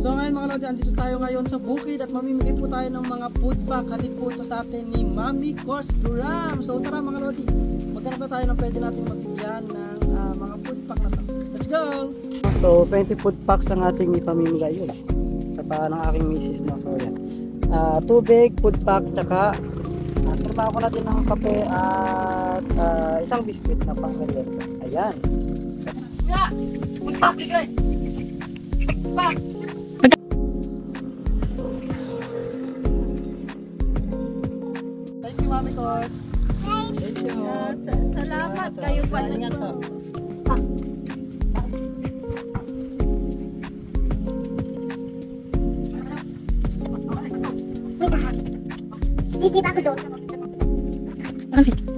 So ngayon mga lodi, andito tayo ngayon sa bukid at mamimigay po tayo ng mga food pack. Hatid po ito sa atin ni Mami Duram. So tara mga lodi, maghanap na tayo ng pwede natin mabigyan ng mga food pack na to. Let's go! So 20 food packs ang ating ipamimigay yun. Sa ng aking misis, no? So yan. Tubig, food pack, tsaka trabaho ko natin ng kape at isang biscuit na pang merienda. Ayan. Yeah! Food pack, bigay! Pack! Thank you, Mami Kos. Thank you. Salamat kayo pa na to. Hindi ba ako doon?